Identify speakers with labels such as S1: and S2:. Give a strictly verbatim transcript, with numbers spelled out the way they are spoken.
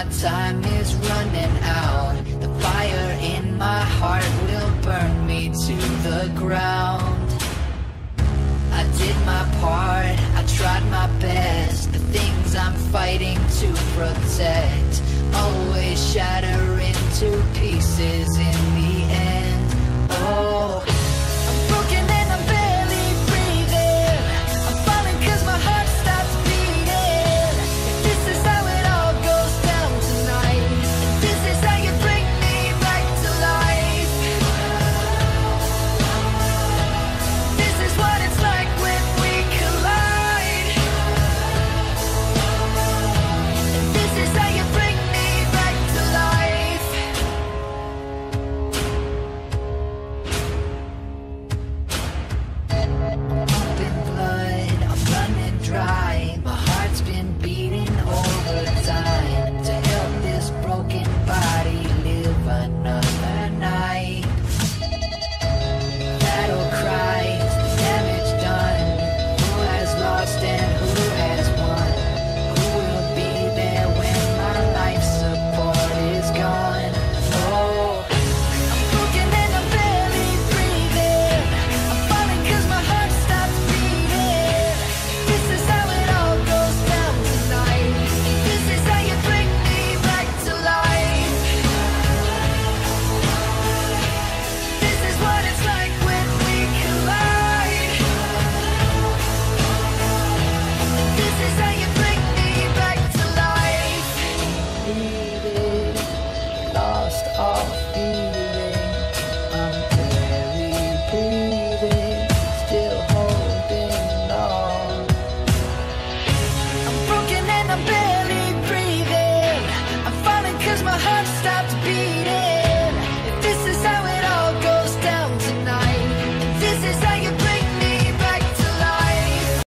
S1: time is running out. The fire in my heart will burn me to the ground. I did my part, I tried my best. The things I'm fighting to protect always shatter